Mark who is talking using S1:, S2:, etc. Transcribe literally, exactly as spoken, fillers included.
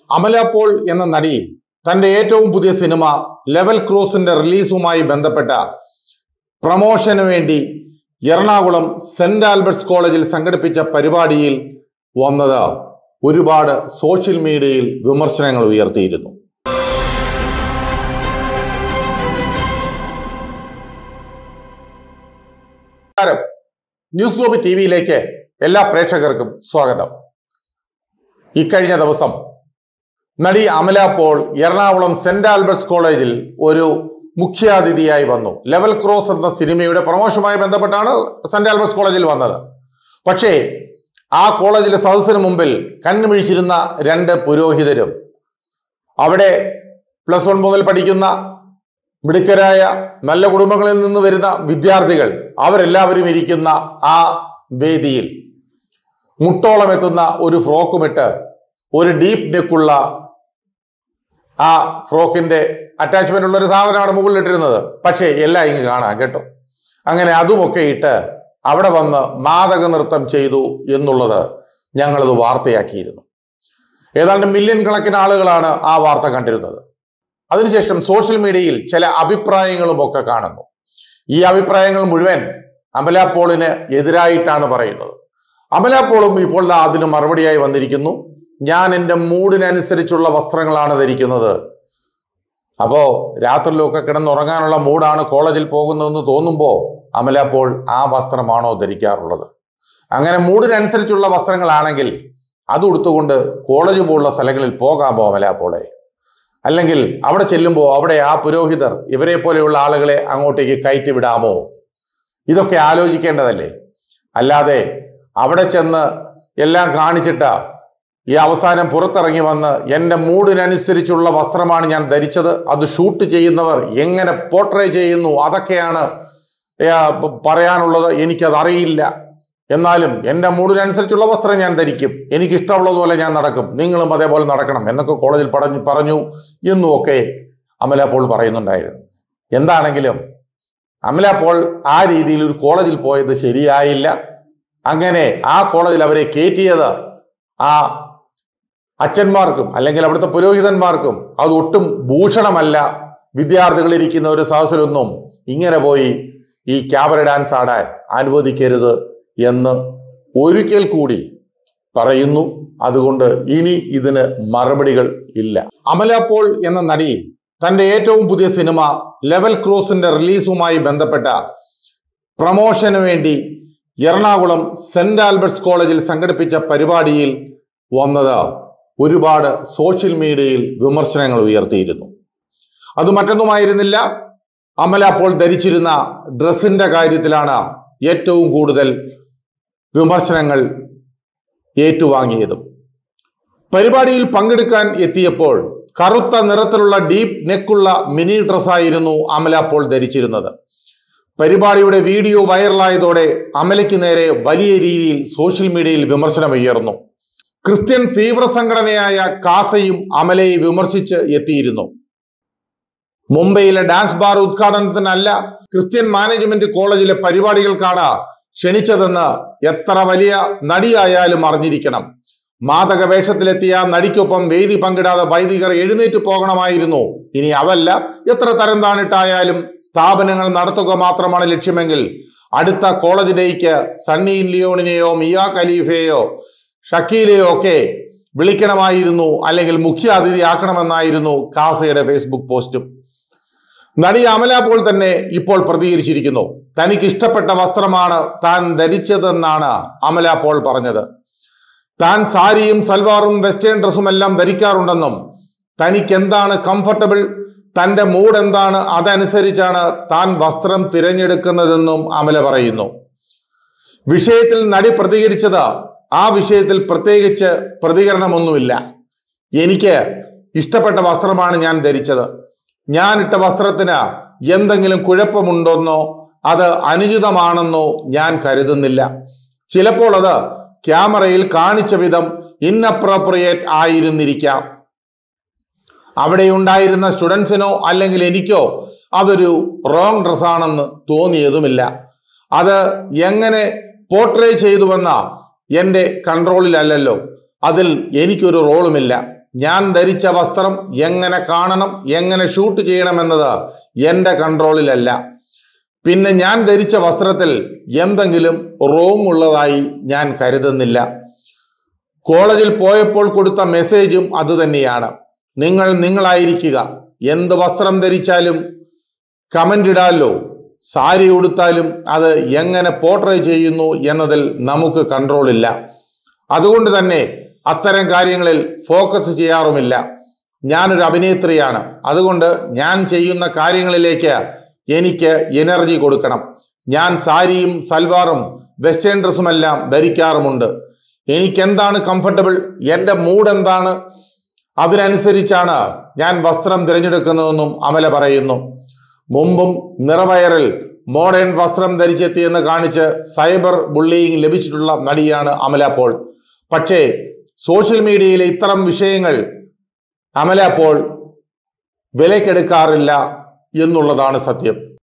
S1: അമല പോൾ എന്ന നടി തന്റെ ഏറ്റവും പുതിയ സിനിമ ലെവൽ ക്രോസിന്റെ റിലീസുമായി ബന്ധപ്പെട്ട പ്രമോഷന് വേണ്ടി എറണാകുളം സെന്റ് ആൽബർട്ട്സ് കോളേജിൽ സംഘടിപ്പിച്ച പരിപാടിയിൽ വന്നത് ഒരുപാട് സോഷ്യൽ മീഡിയയിൽ വിമർശനങ്ങൾ ഉയർത്തിയിരുന്നു. ന്യൂസ് ഗ്ലോബ് ടി വിയിലേക്ക് എല്ലാ പ്രേക്ഷകർക്കും സ്വാഗതം. ഇക്കഴിഞ്ഞ ദിവസം നടി അമല പോൾ എറണാകുളം സെന്റ് ആൽബർട്ട്സ് കോളേജിൽ ഒരു മുഖ്യാതിഥിയായി വന്നു. ലെവൽ ക്രോസ് എന്ന സിനിമയുടെ പ്രമോഷനുമായി ബന്ധപ്പെട്ടാണ് സെന്റ് ആൽബർട്ട്സ് കോളേജിൽ വന്നത്. പക്ഷേ ആ കോളേജിലെ സദസ്സിന് മുമ്പിൽ കണ്ണുമിഴിച്ചിരുന്ന രണ്ട് പുരോഹിതരും അവിടെ പ്ലസ് വൺ മുതൽ പഠിക്കുന്ന മിടുക്കരായ നല്ല കുടുംബങ്ങളിൽ നിന്ന് വരുന്ന വിദ്യാർത്ഥികൾ അവരെല്ലാവരും ഇരിക്കുന്ന ആ വേദിയിൽ മുട്ടോളം എത്തുന്ന ഒരു ഫ്രോക്കുമിട്ട് ഒരു ഡീപ്പ് നെക്കുള്ള ആ ഫ്രോക്കിന്റെ അറ്റാച്ച്മെന്റ് ഉള്ള ഒരു സാധനമാണ് മുകളിലിട്ടിരുന്നത്. പക്ഷേ എല്ലാം ഇങ്ങ് കാണാം കേട്ടോ. അങ്ങനെ അതുമൊക്കെ ഇട്ട് അവിടെ വന്ന് മാദക നൃത്തം ചെയ്തു എന്നുള്ളത് ഞങ്ങളത് വാർത്തയാക്കിയിരുന്നു. ഏതാണ്ട് മില്യൺ കണക്കിന് ആളുകളാണ് ആ വാർത്ത കണ്ടിരുന്നത്. അതിനുശേഷം സോഷ്യൽ മീഡിയയിൽ ചില അഭിപ്രായങ്ങളും ഒക്കെ കാണുന്നു. ഈ അഭിപ്രായങ്ങൾ മുഴുവൻ അമല പോളിന് എതിരായിട്ടാണ് പറയുന്നത്. അമല പോളും ഇപ്പോൾ അതിന് മറുപടിയായി വന്നിരിക്കുന്നു. ഞാൻ എൻ്റെ മൂഡിനനുസരിച്ചുള്ള വസ്ത്രങ്ങളാണ് ധരിക്കുന്നത്. അപ്പോ രാത്രിയിലൊക്കെ കിടന്നുറങ്ങാനുള്ള മൂഡാണ് കോളേജിൽ പോകുന്നതെന്ന് തോന്നുമ്പോൾ അമല പോൾ ആ വസ്ത്രമാണോ ധരിക്കാറുള്ളത്? അങ്ങനെ മൂഡിനനുസരിച്ചുള്ള വസ്ത്രങ്ങളാണെങ്കിൽ അത് ഉടുത്തുകൊണ്ട് കോളേജ് പോലുള്ള സ്ഥലങ്ങളിൽ പോകാമോ അമല പോളെ? അല്ലെങ്കിൽ അവിടെ ചെല്ലുമ്പോൾ അവിടെ ആ പുരോഹിതർ ഇവരെ പോലെയുള്ള ആളുകളെ അങ്ങോട്ടേക്ക് കയറ്റി വിടാമോ? ഇതൊക്കെ ആലോചിക്കേണ്ടതല്ലേ? അല്ലാതെ അവിടെ ചെന്ന് എല്ലാം കാണിച്ചിട്ട് ഈ അവസാനം പുറത്തിറങ്ങി വന്ന് എൻ്റെ മൂഡിനനുസരിച്ചുള്ള വസ്ത്രമാണ് ഞാൻ ധരിച്ചത്, അത് ഷൂട്ട് ചെയ്യുന്നവർ എങ്ങനെ പോർട്രേ ചെയ്യുന്നു അതൊക്കെയാണ് പറയാനുള്ളത്, എനിക്കതറിയില്ല, എന്നാലും എൻ്റെ മൂഡിനനുസരിച്ചുള്ള വസ്ത്രം ഞാൻ ധരിക്കും, എനിക്കിഷ്ടമുള്ളതുപോലെ ഞാൻ നടക്കും, നിങ്ങളും അതേപോലെ നടക്കണം എന്നൊക്കെ കോളേജിൽ പറഞ്ഞു പറഞ്ഞു എന്നുമൊക്കെ അമല പോൾ പറയുന്നുണ്ടായിരുന്നു. എന്താണെങ്കിലും അമല പോൾ ആ രീതിയിൽ ഒരു കോളേജിൽ പോയത് ശരിയായില്ല. അങ്ങനെ ആ കോളേജിൽ അവരെ കയറ്റിയത് ആ അച്ഛന്മാർക്കും അല്ലെങ്കിൽ അവിടുത്തെ പുരോഹിതന്മാർക്കും അത് ഒട്ടും ഭൂഷണമല്ല. വിദ്യാർത്ഥികളിരിക്കുന്ന ഒരു സദസ്സിലൊന്നും ഇങ്ങനെ പോയി ഈ ക്യാബറ ഡാൻസ് ആടാൻ അനുവദിക്കരുത് എന്ന് ഒരിക്കൽ കൂടി പറയുന്നു. അതുകൊണ്ട് ഇനി ഇതിന് മറുപടികൾ ഇല്ല. അമല പോൾ എന്ന നടി തന്റെ ഏറ്റവും പുതിയ സിനിമ ലെവൽ ക്രോസിന്റെ റിലീസുമായി ബന്ധപ്പെട്ട പ്രമോഷന് വേണ്ടി എറണാകുളം സെന്റ് ആൽബർട്ട്സ് കോളേജിൽ സംഘടിപ്പിച്ച പരിപാടിയിൽ വന്നത് ഒരുപാട് സോഷ്യൽ മീഡിയയിൽ വിമർശനങ്ങൾ ഉയർത്തിയിരുന്നു. അത് മറ്റൊന്നുമായിരുന്നില്ല, അമല പോൾ ധരിച്ചിരുന്ന ഡ്രസ്സിന്റെ കാര്യത്തിലാണ് ഏറ്റവും കൂടുതൽ വിമർശനങ്ങൾ ഏറ്റുവാങ്ങിയതും. പരിപാടിയിൽ പങ്കെടുക്കാൻ എത്തിയപ്പോൾ കറുത്ത നിറത്തിലുള്ള ഡീപ്പ് നെക്കുള്ള മിനി ഡ്രസ്സായിരുന്നു അമല പോൾ ധരിച്ചിരുന്നത്. പരിപാടിയുടെ വീഡിയോ വൈറലായതോടെ അമലയ്ക്ക് നേരെ വലിയ രീതിയിൽ സോഷ്യൽ മീഡിയയിൽ വിമർശനം ഉയർന്നു. ക്രിസ്ത്യൻ തീവ്ര സംഘടനയായ കാസയും അമലയെ വിമർശിച്ച് എത്തിയിരുന്നു. മുംബൈയിലെ ഡാൻസ് ബാർ ഉദ്ഘാടനത്തിനല്ല ക്രിസ്ത്യൻ മാനേജ്മെന്റ് കോളേജിലെ പരിപാടികൾക്കാണ് ക്ഷണിച്ചതെന്ന് എത്ര വലിയ നടിയായാലും അറിഞ്ഞിരിക്കണം. മാദക വേഷത്തിലെത്തിയ നടിക്കൊപ്പം വേദി പങ്കിടാതെ വൈദികർ എഴുന്നേറ്റ് പോകണമായിരുന്നു. ഇനി അവല്ല, എത്ര തരം താണിട്ടായാലും സ്ഥാപനങ്ങൾ നടത്തുക മാത്രമാണ് ലക്ഷ്യമെങ്കിൽ അടുത്ത കോളേജ് ഡേയ്ക്ക് സണ്ണി ലിയോണിനെയോ മിയ ഖലീഫയെയോ ഷക്കീലെയോ ഒക്കെ വിളിക്കണമായിരുന്നു, അല്ലെങ്കിൽ മുഖ്യ അതിഥിയാക്കണമെന്നായിരുന്നു കാസയുടെ ഫേസ്ബുക്ക് പോസ്റ്റും. നടി അമല പോൾ തന്നെ ഇപ്പോൾ പ്രതികരിച്ചിരിക്കുന്നു. തനിക്ക് ഇഷ്ടപ്പെട്ട വസ്ത്രമാണ് താൻ ധരിച്ചതെന്നാണ് അമല പോൾ പറഞ്ഞത്. താൻ സാരിയും സൽവാറും വെസ്റ്റേൺ ഡ്രസ്സും എല്ലാം ധരിക്കാറുണ്ടെന്നും തനിക്ക് എന്താണ് കംഫർട്ടബിൾ, തൻ്റെ മൂഡ് എന്താണ് അതനുസരിച്ചാണ് താൻ വസ്ത്രം തിരഞ്ഞെടുക്കുന്നതെന്നും അമല പറയുന്നു. വിഷയത്തിൽ നടി പ്രതികരിച്ചത് ആ വിഷയത്തിൽ പ്രത്യേകിച്ച് പ്രതികരണമൊന്നുമില്ല. എനിക്ക് ഇഷ്ടപ്പെട്ട വസ്ത്രമാണ് ഞാൻ ധരിച്ചത്. ഞാൻ ഇട്ട വസ്ത്രത്തിന് എന്തെങ്കിലും കുഴപ്പമുണ്ടെന്നോ അത് അനുചിതമാണെന്നോ ഞാൻ കരുതുന്നില്ല. ചിലപ്പോൾ അത് ക്യാമറയിൽ കാണിച്ച വിധം ഇൻഅപ്രോപ്രിയേറ്റ് ആയിരുന്നിരിക്കാം. അവിടെ ഉണ്ടായിരുന്ന സ്റ്റുഡൻസിനോ അല്ലെങ്കിൽ എനിക്കോ അതൊരു റോങ് ഡ്രസ്സാണെന്ന് തോന്നിയതുമില്ല. അത് എങ്ങനെ പോർട്രേ ചെയ്തുവെന്ന എൻ്റെ കൺട്രോളിലല്ലല്ലോ, അതിൽ എനിക്കൊരു റോളുമില്ല. ഞാൻ ധരിച്ച വസ്ത്രം എങ്ങനെ കാണണം, എങ്ങനെ ഷൂട്ട് ചെയ്യണമെന്നത് എൻ്റെ കൺട്രോളിലല്ല. പിന്നെ ഞാൻ ധരിച്ച വസ്ത്രത്തിൽ എന്തെങ്കിലും റോങ് ഉള്ളതായി ഞാൻ കരുതുന്നില്ല. കോളേജിൽ പോയപ്പോൾ കൊടുത്ത മെസ്സേജും അതുതന്നെയാണ്. നിങ്ങൾ നിങ്ങളായിരിക്കുക. എന്ത് വസ്ത്രം ധരിച്ചാലും കമൻ്റ് ഇടാലോ. സാരി ഉടുത്താലും അത് എങ്ങനെ പോർട്രേ ചെയ്യുന്നു എന്നതിൽ നമുക്ക് കൺട്രോളില്ല. അതുകൊണ്ട് തന്നെ അത്തരം കാര്യങ്ങളിൽ ഫോക്കസ് ചെയ്യാറുമില്ല. ഞാനൊരു അഭിനേത്രിയാണ്. അതുകൊണ്ട് ഞാൻ ചെയ്യുന്ന കാര്യങ്ങളിലേക്ക് എനിക്ക് എനർജി കൊടുക്കണം. ഞാൻ സാരിയും സൽവാറും വെസ്റ്റേൺ ഡ്രസ്സുമെല്ലാം ധരിക്കാറുമുണ്ട്. എനിക്കെന്താണ് കംഫർട്ടബിൾ, എൻ്റെ മൂഡ് എന്താണ്, അതിനനുസരിച്ചാണ് ഞാൻ വസ്ത്രം തിരഞ്ഞെടുക്കുന്നതെന്നും അമല പറയുന്നു. മുമ്പും നിറവയറിൽ മോഡേൺ വസ്ത്രം ധരിച്ചെത്തിയെന്ന് കാണിച്ച് സൈബർ ബുള്ളിയിങ് ലഭിച്ചിട്ടുള്ള നടിയാണ് അമല പോൾ. പക്ഷേ സോഷ്യൽ മീഡിയയിലെ ഇത്തരം വിഷയങ്ങൾ അമല പോൾ വിലക്കെടുക്കാറില്ല എന്നുള്ളതാണ് സത്യം.